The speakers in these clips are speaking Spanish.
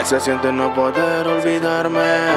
se siente no poder olvidarme.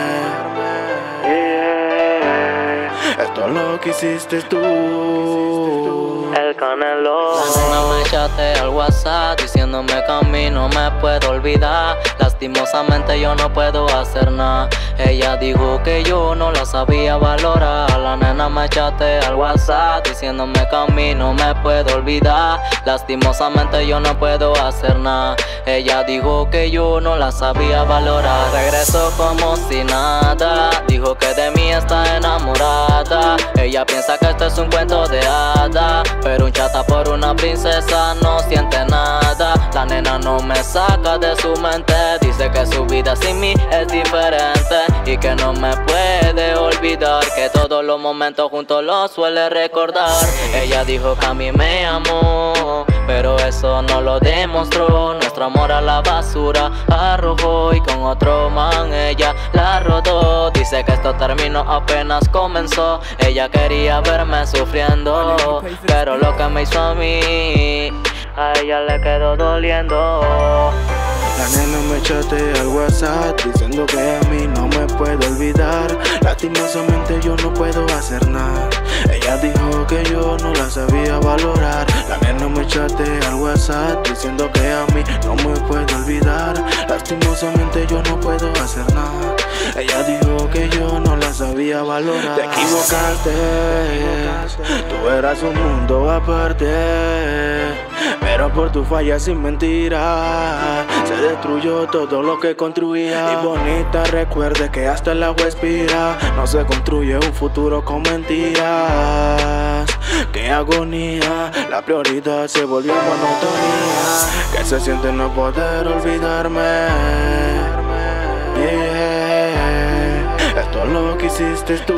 Esto es lo que hiciste tú. El Canelo. La nena me chatea al WhatsApp diciéndome que a mí no me puedo olvidar. Lastimosamente yo no puedo hacer nada. Ella dijo que yo no la sabía valorar. La nena me chatea al WhatsApp diciéndome que a mí no me puedo olvidar. Lastimosamente yo no puedo hacer nada. Ella dijo que yo no la sabía valorar. Regresó como si nada. Dijo que de mí está enamorada. Ella piensa que esto es un cuento de hadas, pero un chata por una princesa no siente nada. La nena no me saca de su mente. Dice que su vida sin mí es diferente y que no me puede olvidar, que todos los momentos juntos los suele recordar. Ella dijo que a mí me amó, pero eso no lo demostró. Nuestro amor a la basura arrojó y con otro man ella la rodó. Dice que esto terminó apenas comenzó. Ella quería verme sufriendo, pero lo que me hizo a mí, a ella le quedó doliendo. La nena me chatea al WhatsApp diciendo que a mí no me puedo olvidar. Lastimosamente yo no puedo hacer nada. Ella dijo que yo no la sabía valorar. La nena me chatea al WhatsApp diciendo que a mí no me puedo olvidar. Lastimosamente yo no puedo hacer nada. Ella dijo que yo no la sabía valorar. Te equivocaste, tú eras un mundo aparte, pero por tu falla sin mentira se destruyó todo lo que construía. Y bonita recuerde que hasta el agua expira. No se construye un futuro con mentiras. Qué agonía, la prioridad se volvió monotonía. Que se siente no poder olvidarme. Esto es lo que hiciste tú.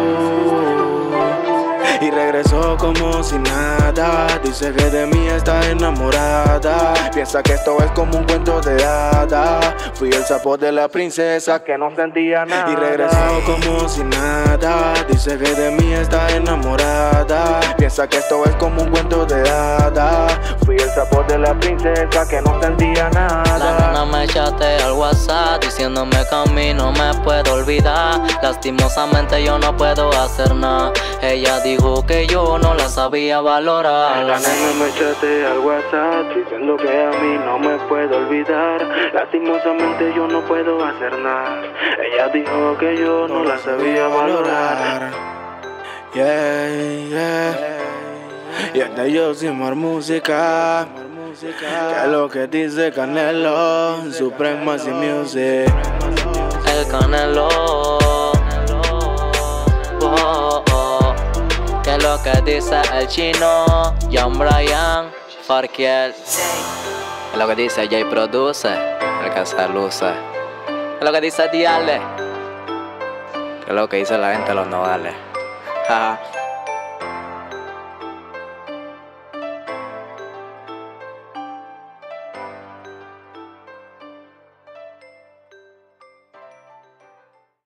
Y regresó como si nada. Dice que de mí está enamorada. Piensa que esto es como un cuento de hadas. Fui el sapo de la princesa que no sentía nada. Y regresó como si nada. Dice que de mí está enamorada. Piensa que esto es como un cuento de hadas. Fui el sapo de la princesa que no sentía nada. La nena me chatea al WhatsApp diciéndome que a mí no me puedo olvidar. Lastimosamente yo no puedo hacer nada. Ella dijo que yo no la sabía valorar. La nena me chatea al WhatsApp diciendo que a mí no me puedo olvidar. Lastimosamente yo no puedo hacer nada. Ella dijo que yo no la sabía valorar. Y hasta yo sin más música. Que es lo que dice Canelo, Supremacy Music. El Canelo. Que es lo que dice el chino, John Bryan, Farkiel. Es lo que dice Jay Produce, el que se luce. Es lo que dice Diale. Que es lo que dice la gente de los nogales.